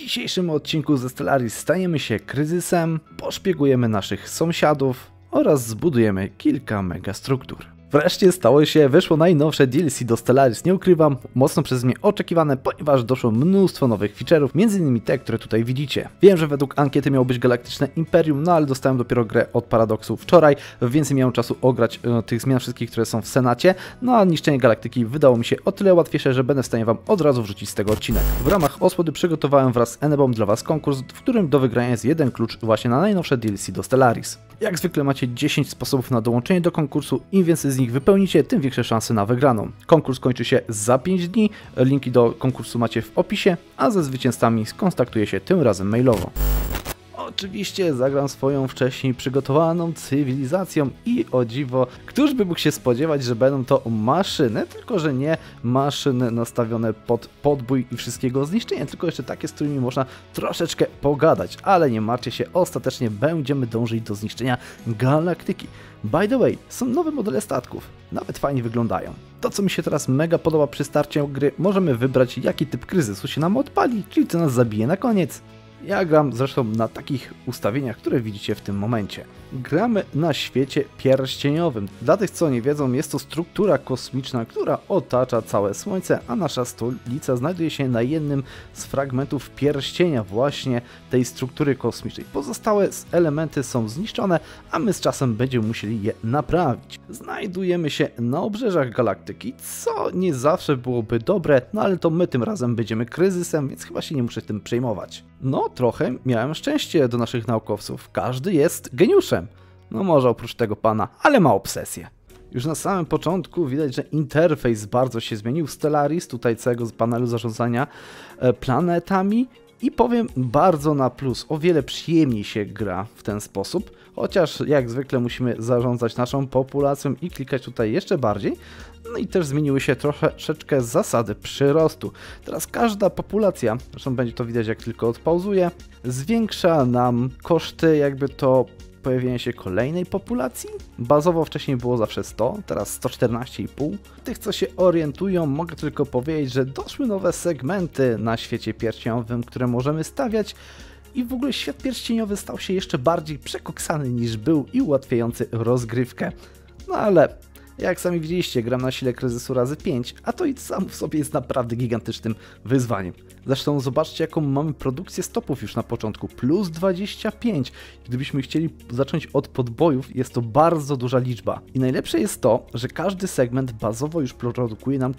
dzisiejszym odcinku ze Stellaris stajemy się kryzysem, poszpiegujemy naszych sąsiadów oraz zbudujemy kilka megastruktur. Wreszcie stało się, wyszło najnowsze DLC do Stellaris, nie ukrywam, mocno przez mnie oczekiwane, ponieważ doszło mnóstwo nowych feature'ów, m.in. te, które tutaj widzicie. Wiem, że według ankiety miało być Galaktyczne Imperium, no ale dostałem dopiero grę od Paradoxu wczoraj, więc nie miałem czasu ograć tych zmian wszystkich, które są w Senacie, no a niszczenie Galaktyki wydało mi się o tyle łatwiejsze, że będę w stanie wam od razu wrzucić z tego odcinek. W ramach Osłody przygotowałem wraz z Enebą dla was konkurs, w którym do wygrania jest jeden klucz właśnie na najnowsze DLC do Stellaris. Jak zwykle macie 10 sposobów na dołączenie do konkursu, im więcej z nich wypełnicie, tym większe szanse na wygraną. Konkurs kończy się za 5 dni, linki do konkursu macie w opisie, a ze zwycięzcami skontaktuję się tym razem mailowo. Oczywiście zagram swoją wcześniej przygotowaną cywilizacją i o dziwo, któż by mógł się spodziewać, że będą to maszyny, tylko że nie maszyny nastawione pod podbój i wszystkiego zniszczenia, tylko jeszcze takie, z którymi można troszeczkę pogadać, ale nie martwcie się, ostatecznie będziemy dążyć do zniszczenia galaktyki. By the way, są nowe modele statków, nawet fajnie wyglądają. To, co mi się teraz mega podoba przy starcie gry, możemy wybrać, jaki typ kryzysu się nam odpali, czyli co nas zabije na koniec. Ja gram zresztą na takich ustawieniach, które widzicie w tym momencie. Gramy na świecie pierścieniowym. Dla tych, co nie wiedzą, jest to struktura kosmiczna, która otacza całe Słońce, a nasza stolica znajduje się na jednym z fragmentów pierścienia właśnie tej struktury kosmicznej. Pozostałe elementy są zniszczone, a my z czasem będziemy musieli je naprawić. Znajdujemy się na obrzeżach galaktyki, co nie zawsze byłoby dobre, no ale to my tym razem będziemy kryzysem, więc chyba się nie muszę tym przejmować. No, trochę miałem szczęście do naszych naukowców. Każdy jest geniuszem. No może oprócz tego pana, ale ma obsesję. Już na samym początku widać, że interfejs bardzo się zmienił w Stellaris, tutaj całego panelu zarządzania planetami. I powiem bardzo na plus, o wiele przyjemniej się gra w ten sposób, chociaż jak zwykle musimy zarządzać naszą populacją i klikać tutaj jeszcze bardziej. No i też zmieniły się troszeczkę zasady przyrostu. Teraz każda populacja, zresztą będzie to widać jak tylko odpauzuję, zwiększa nam koszty jakby to pojawienia się kolejnej populacji. Bazowo wcześniej było zawsze 100, teraz 114,5. Tych, co się orientują, mogę tylko powiedzieć, że doszły nowe segmenty na świecie pierścieniowym, które możemy stawiać i w ogóle świat pierścieniowy stał się jeszcze bardziej przekoksany niż był i ułatwiający rozgrywkę. No ale jak sami widzieliście, gram na sile kryzysu razy 5, a to i sam w sobie jest naprawdę gigantycznym wyzwaniem. Zresztą zobaczcie, jaką mamy produkcję stopów już na początku, plus 25. Gdybyśmy chcieli zacząć od podbojów, jest to bardzo duża liczba. I najlepsze jest to, że każdy segment bazowo już produkuje nam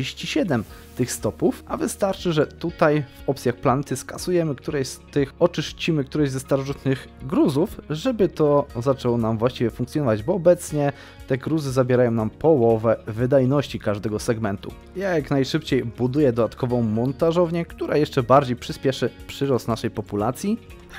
47 tych stopów, a wystarczy, że tutaj w opcjach planety skasujemy któreś z tych, oczyścimy któreś ze starożytnych gruzów, żeby to zaczęło nam właściwie funkcjonować, bo obecnie te gruzy zabierają nam połowę wydajności każdego segmentu. Ja jak najszybciej buduję dodatkową montażownię, która jeszcze bardziej przyspieszy przyrost naszej populacji.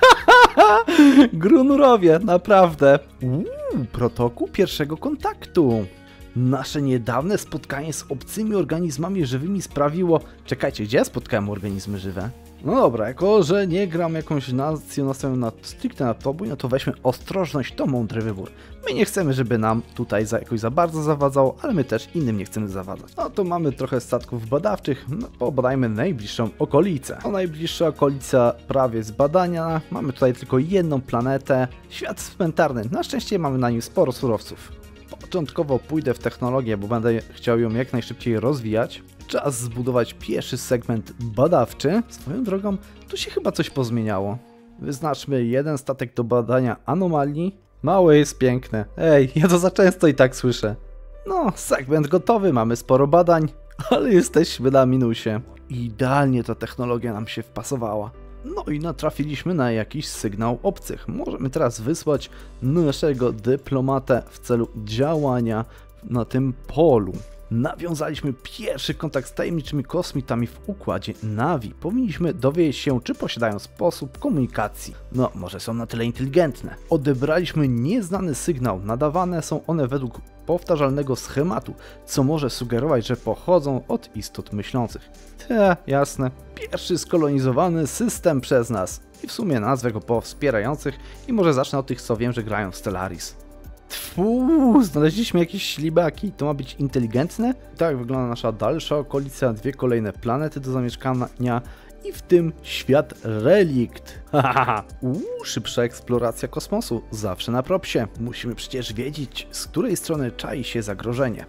Grunurowie, naprawdę. Protokół pierwszego kontaktu. Nasze niedawne spotkanie z obcymi organizmami żywymi sprawiło... Czekajcie, gdzie ja spotkałem organizmy żywe? No dobra, jako że nie gram jakąś nacją nastawioną stricte na podbój, no to weźmy ostrożność, to mądry wybór. My nie chcemy, żeby nam tutaj jakoś za bardzo zawadzało, ale my też innym nie chcemy zawadzać. No to mamy trochę statków badawczych, no pobadajmy najbliższą okolicę. To najbliższa okolica prawie zbadania, mamy tutaj tylko jedną planetę, świat cmentarny, na szczęście mamy na nim sporo surowców. Początkowo pójdę w technologię, bo będę chciał ją jak najszybciej rozwijać. Czas zbudować pierwszy segment badawczy. Swoją drogą, tu się chyba coś pozmieniało. Wyznaczmy jeden statek do badania anomalii. Małe jest piękne. Ej, ja to za często i tak słyszę. No, segment gotowy, mamy sporo badań, ale jesteśmy na minusie. Idealnie ta technologia nam się wpasowała. No i natrafiliśmy na jakiś sygnał obcych. Możemy teraz wysłać naszego dyplomatę w celu działania na tym polu. Nawiązaliśmy pierwszy kontakt z tajemniczymi kosmitami w układzie Navi. Powinniśmy dowiedzieć się, czy posiadają sposób komunikacji. No, może są na tyle inteligentne. Odebraliśmy nieznany sygnał. Nadawane są one według powtarzalnego schematu, co może sugerować, że pochodzą od istot myślących. Jasne. Pierwszy skolonizowany system przez nas. I w sumie nazwę go po wspierających i może zacznę od tych, co wiem, że grają w Stellaris. Znaleźliśmy jakieś ślibaki, to ma być inteligentne? Tak wygląda nasza dalsza okolica, 2 kolejne planety do zamieszkania i w tym świat relikt. Hahaha. Szybsza eksploracja kosmosu, zawsze na propsie. Musimy przecież wiedzieć, z której strony czai się zagrożenie.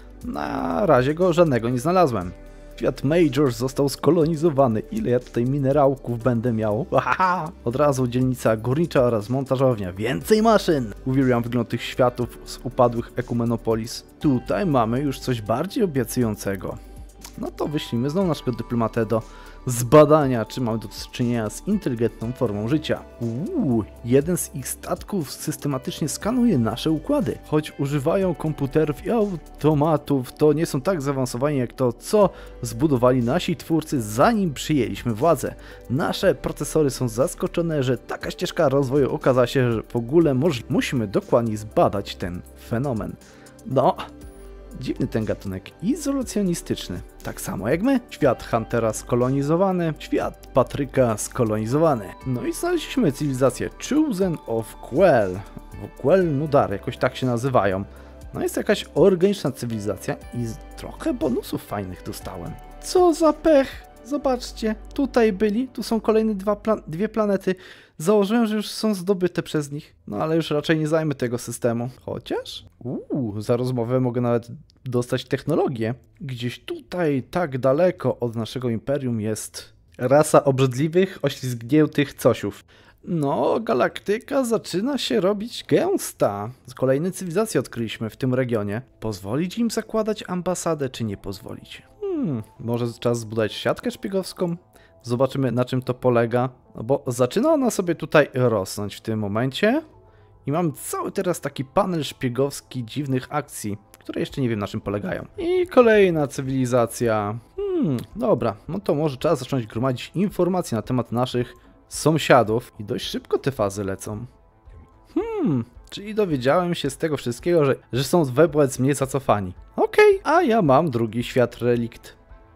Na razie go żadnego nie znalazłem. Świat Majors został skolonizowany. Ile ja tutaj minerałków będę miał? Haha! Od razu dzielnica górnicza oraz montażownia. Więcej maszyn! Uwielbiam wygląd tych światów z upadłych Ekumenopolis. Tutaj mamy już coś bardziej obiecującego. No to wyślijmy znowu naszego dyplomatę do zbadania, czy mamy do czynienia z inteligentną formą życia. Jeden z ich statków systematycznie skanuje nasze układy. Choć używają komputerów i automatów, to nie są tak zaawansowani jak to, co zbudowali nasi twórcy, zanim przyjęliśmy władzę. Nasze procesory są zaskoczone, że taka ścieżka rozwoju okazała się, że w ogóle musimy dokładnie zbadać ten fenomen. No, dziwny ten gatunek, izolacjonistyczny. Tak samo jak my. Świat Huntera skolonizowany, świat Patryka skolonizowany. No i znaleźliśmy cywilizację Chosen of Quell. Quell Nudar, jakoś tak się nazywają. No jest jakaś organiczna cywilizacja i trochę bonusów fajnych dostałem. Co za pech! Zobaczcie, tutaj byli, tu są kolejne dwie planety. Założyłem, że już są zdobyte przez nich, no ale już raczej nie zajmę tego systemu. Chociaż, za rozmowę mogę nawet dostać technologię. Gdzieś tutaj, tak daleko od naszego imperium jest rasa obrzydliwych, oślizgniętych cosiów. No, galaktyka zaczyna się robić gęsta. Kolejne cywilizacje odkryliśmy w tym regionie. Pozwolić im zakładać ambasadę, czy nie pozwolić? Może czas zbudować siatkę szpiegowską? Zobaczymy, na czym to polega. No bo zaczyna ona sobie tutaj rosnąć w tym momencie. I mam cały teraz taki panel szpiegowski dziwnych akcji, które jeszcze nie wiem, na czym polegają. I kolejna cywilizacja. Dobra, no to może czas zacząć gromadzić informacje na temat naszych sąsiadów. I dość szybko te fazy lecą. Czyli dowiedziałem się z tego wszystkiego, że są wobec mnie zacofani. Okej, a ja mam drugi świat relikt.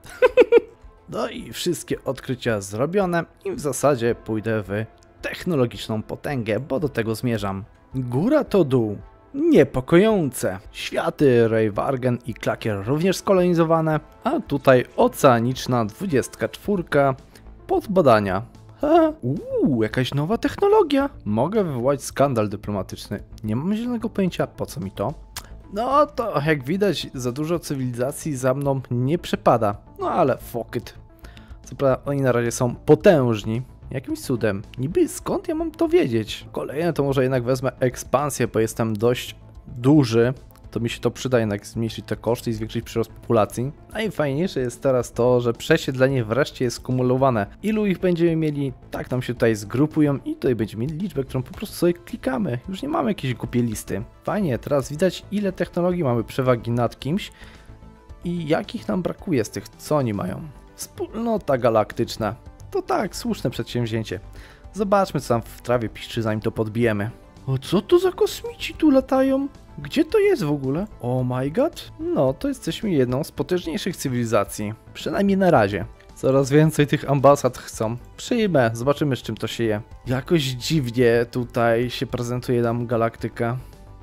No i wszystkie odkrycia zrobione i w zasadzie pójdę w technologiczną potęgę, bo do tego zmierzam. Góra to dół. Niepokojące. Światy Rayvargen i Klakier również skolonizowane, a tutaj oceaniczna 24 pod badania. Jakaś nowa technologia. Mogę wywołać skandal dyplomatyczny. Nie mam zielonego pojęcia, po co mi to. No to jak widać, za dużo cywilizacji za mną nie przepada. No ale fuck it. Co prawda oni na razie są potężni. Jakimś cudem. Niby skąd ja mam to wiedzieć? Kolejne to może jednak wezmę ekspansję, bo jestem dość duży. To mi się to przyda jednak zmniejszyć te koszty i zwiększyć przyrost populacji. Najfajniejsze jest teraz to, że przesiedlenie wreszcie jest skumulowane. Ilu ich będziemy mieli, tak nam się tutaj zgrupują i tutaj będziemy mieli liczbę, którą po prostu sobie klikamy. Już nie mamy jakiejś głupiej listy. Fajnie, teraz widać ile technologii mamy przewagi nad kimś i jakich nam brakuje z tych, co oni mają. Wspólnota galaktyczna. To tak, słuszne przedsięwzięcie. Zobaczmy, co tam w trawie piszczy, zanim to podbijemy. O, co to za kosmici tu latają? Gdzie to jest w ogóle? Oh my god. No, to jesteśmy jedną z potężniejszych cywilizacji. Przynajmniej na razie. Coraz więcej tych ambasad chcą. Przyjmę, zobaczymy, z czym to się je. Jakoś dziwnie tutaj się prezentuje nam galaktyka.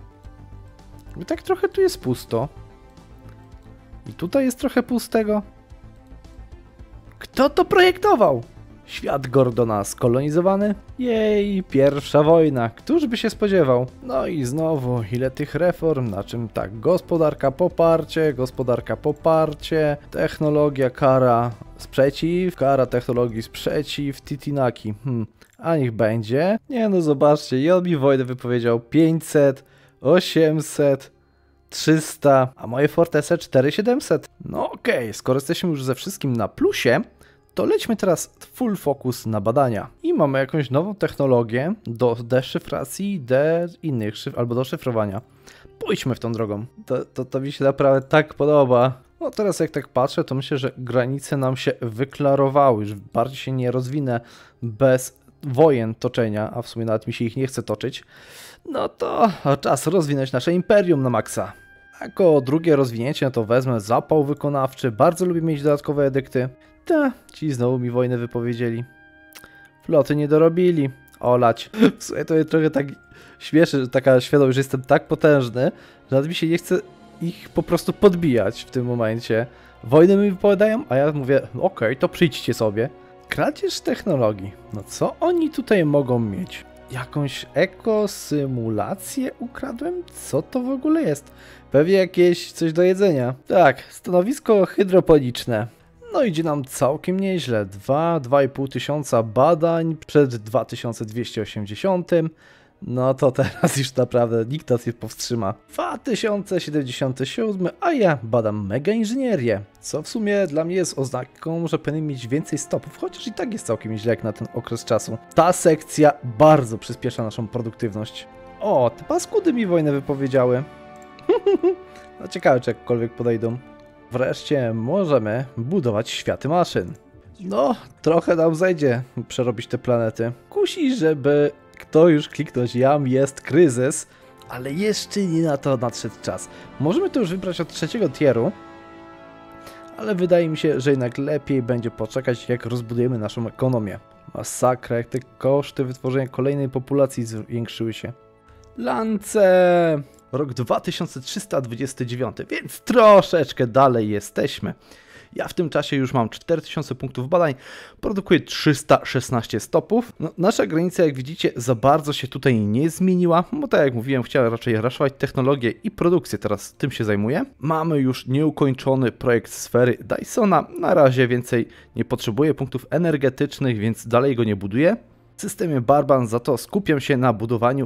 I tak trochę tu jest pusto. I tutaj jest trochę pustego. Kto to projektował? Świat Gordona skolonizowany? Jej, pierwsza wojna. Któż by się spodziewał? No i znowu, ile tych reform, na czym tak, gospodarka poparcie, technologia kara sprzeciw, kara technologii sprzeciw, Titinaki. A niech będzie. Nie no, zobaczcie, i on mi wojnę wypowiedział 500, 800, 300, a moje Fortesse 4700. No okej, skoro jesteśmy już ze wszystkim na plusie, to lećmy teraz full focus na badania. I mamy jakąś nową technologię do deszyfracji innych albo do szyfrowania. Pójdźmy w tą drogą. To mi się naprawdę tak podoba. No teraz jak tak patrzę, to myślę, że granice nam się wyklarowały. Już bardziej się nie rozwinę bez wojen toczenia, a w sumie nawet mi się ich nie chce toczyć. No to czas rozwinąć nasze imperium na maksa. Jako drugie rozwinięcie to wezmę zapał wykonawczy. Bardzo lubię mieć dodatkowe edykty. Ci znowu mi wojnę wypowiedzieli. Floty nie dorobili. Olać. W sumie to mnie trochę tak śmieszy, że taka świadomość, że jestem tak potężny, że nawet mi się nie chce ich po prostu podbijać w tym momencie. Wojny mi wypowiadają, a ja mówię, okej, to przyjdźcie sobie. Kradzież technologii. No co oni tutaj mogą mieć? Jakąś ekosymulację ukradłem? Co to w ogóle jest? Pewnie jakieś coś do jedzenia. Tak, stanowisko hydroponiczne. No idzie nam całkiem nieźle. 2,5 tysiąca badań przed 2280. No to teraz już naprawdę nikt nas nie powstrzyma. 2077, a ja badam mega inżynierię. Co w sumie dla mnie jest oznaką, że powinien mieć więcej stopów, chociaż i tak jest całkiem źle jak na ten okres czasu. Ta sekcja bardzo przyspiesza naszą produktywność. O, te paskudy mi wojnę wypowiedziały. No ciekawe, czy jakkolwiek podejdą. Wreszcie możemy budować światy maszyn. No, trochę nam zajdzie przerobić te planety. Kusi, żeby kto już kliknąć, jam jest kryzys, ale jeszcze nie na to nadszedł czas. Możemy to już wybrać od 3. tieru, ale wydaje mi się, że jednak lepiej będzie poczekać, jak rozbudujemy naszą ekonomię. Masakra, jak te koszty wytworzenia kolejnej populacji zwiększyły się. Lance! Rok 2329, więc troszeczkę dalej jesteśmy. Ja w tym czasie już mam 4000 punktów badań, produkuję 316 stopów. No, nasza granica, jak widzicie, za bardzo się tutaj nie zmieniła, bo tak jak mówiłem, chciałem raczej raszować technologię i produkcję, teraz tym się zajmuję. Mamy już nieukończony projekt sfery Dysona, na razie więcej nie potrzebuję punktów energetycznych, więc dalej go nie buduję. W systemie Barban za to skupiam się na budowaniu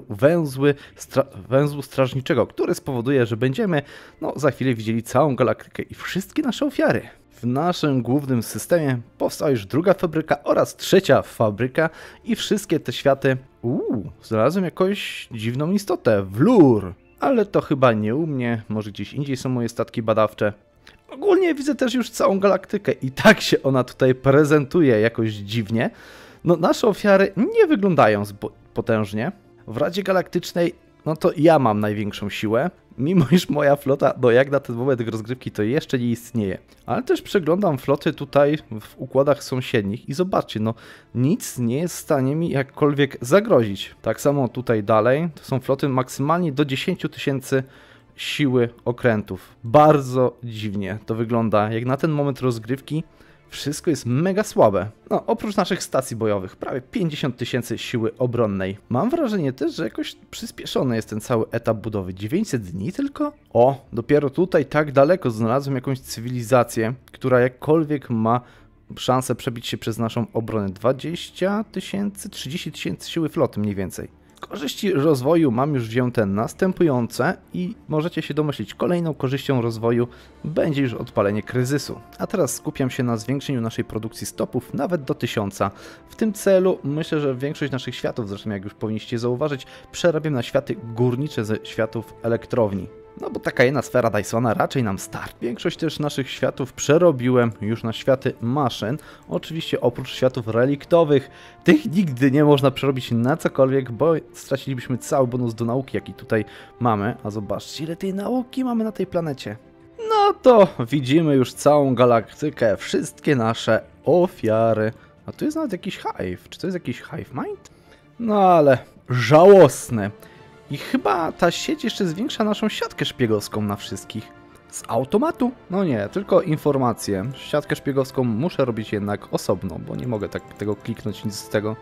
węzłu strażniczego, który spowoduje, że będziemy za chwilę widzieli całą galaktykę i wszystkie nasze ofiary. W naszym głównym systemie powstała już 2. fabryka oraz 3. fabryka i wszystkie te światy... znalazłem jakąś dziwną istotę, wlór. Ale to chyba nie u mnie, może gdzieś indziej są moje statki badawcze. Ogólnie widzę też już całą galaktykę i tak się ona tutaj prezentuje jakoś dziwnie. No nasze ofiary nie wyglądają potężnie. W Radzie Galaktycznej, no to ja mam największą siłę, mimo iż moja flota, jak na ten moment rozgrywki, to jeszcze nie istnieje. Ale też przeglądam floty tutaj w układach sąsiednich i zobaczcie, nic nie jest w stanie mi jakkolwiek zagrozić. Tak samo tutaj dalej, to są floty maksymalnie do 10 000 siły okrętów. Bardzo dziwnie to wygląda, jak na ten moment rozgrywki. Wszystko jest mega słabe. No, oprócz naszych stacji bojowych, prawie 50 000 siły obronnej. Mam wrażenie też, że jakoś przyspieszony jest ten cały etap budowy. 900 dni tylko? O, dopiero tutaj tak daleko znalazłem jakąś cywilizację, która jakkolwiek ma szansę przebić się przez naszą obronę. 20 000, 30 000 siły floty mniej więcej. Korzyści rozwoju mam już wzięte następujące i możecie się domyślić, kolejną korzyścią rozwoju będzie już odpalenie kryzysu. A teraz skupiam się na zwiększeniu naszej produkcji stopów nawet do 1000. W tym celu myślę, że większość naszych światów, zresztą jak już powinniście zauważyć, przerabiam na światy górnicze ze światów elektrowni. No bo taka jedna sfera Dysona raczej nam starczy. Większość też naszych światów przerobiłem już na światy maszyn. Oczywiście oprócz światów reliktowych. Tych nigdy nie można przerobić na cokolwiek, bo stracilibyśmy cały bonus do nauki, jaki tutaj mamy. A zobaczcie, ile tej nauki mamy na tej planecie. No to widzimy już całą galaktykę, wszystkie nasze ofiary. A tu jest nawet jakiś hive. Czy to jest jakiś hive mind? No ale żałosne. I chyba ta sieć jeszcze zwiększa naszą siatkę szpiegowską na wszystkich. Z automatu? No nie, tylko informacje. Siatkę szpiegowską muszę robić jednak osobno, bo nie mogę tak tego kliknąć, nic z tego.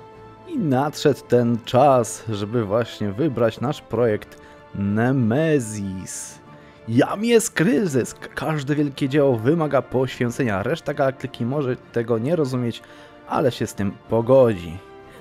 I nadszedł ten czas, żeby właśnie wybrać nasz projekt Nemesis. Jam jest kryzys. Każde wielkie dzieło wymaga poświęcenia. Reszta galaktyki może tego nie rozumieć, ale się z tym pogodzi.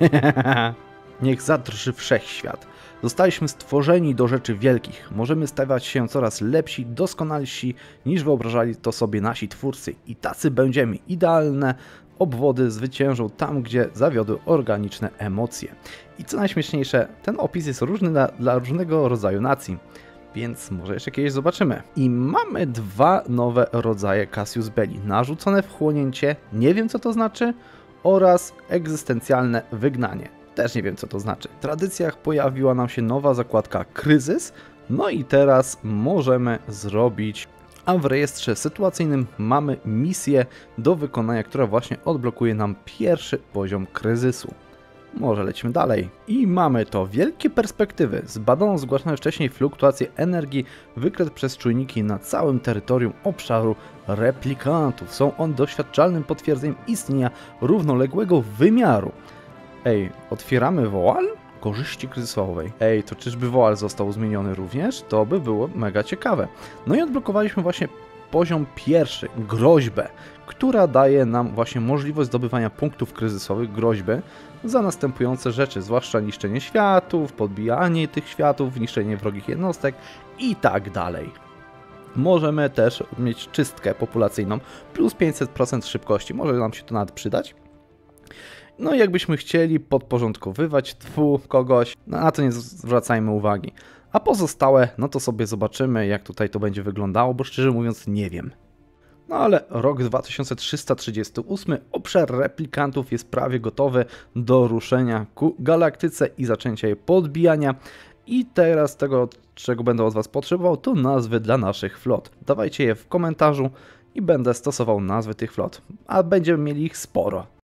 Niech zadrży wszechświat. Zostaliśmy stworzeni do rzeczy wielkich. Możemy stawać się coraz lepsi, doskonalsi niż wyobrażali to sobie nasi twórcy. I tacy będziemy. Idealne obwody zwyciężą tam, gdzie zawiodły organiczne emocje. I co najśmieszniejsze, ten opis jest różny dla różnego rodzaju nacji. Więc może jeszcze kiedyś zobaczymy. I mamy 2 nowe rodzaje Casus Belli. Narzucone wchłonięcie, nie wiem co to znaczy, oraz egzystencjalne wygnanie. Też nie wiem co to znaczy. W tradycjach pojawiła nam się nowa zakładka kryzys, no i teraz możemy zrobić, a w rejestrze sytuacyjnym mamy misję do wykonania, która właśnie odblokuje nam pierwszy poziom kryzysu. Może lecimy dalej. I mamy to. Wielkie perspektywy. Zbadano zgłaszane wcześniej fluktuacje energii wykryte przez czujniki na całym terytorium obszaru replikantów. Są one doświadczalnym potwierdzeniem istnienia równoległego wymiaru. Ej, otwieramy woal? Korzyści kryzysowej. Ej, to czyżby woal został zmieniony również? To by było mega ciekawe. No i odblokowaliśmy właśnie poziom pierwszy, groźbę, która daje nam właśnie możliwość zdobywania punktów kryzysowych, groźby za następujące rzeczy, zwłaszcza niszczenie światów, podbijanie tych światów, niszczenie wrogich jednostek i tak dalej. Możemy też mieć czystkę populacyjną, plus 500% szybkości, może nam się to nawet przydać. No i jakbyśmy chcieli podporządkowywać kogoś, na to nie zwracajmy uwagi. A pozostałe, no to sobie zobaczymy, jak tutaj to będzie wyglądało, bo szczerze mówiąc nie wiem. No ale rok 2338, obszar replikantów jest prawie gotowy do ruszenia ku galaktyce i zaczęcia jej podbijania. I teraz tego, czego będę od Was potrzebował, to nazwy dla naszych flot. Dawajcie je w komentarzu i będę stosował nazwy tych flot, a będziemy mieli ich sporo.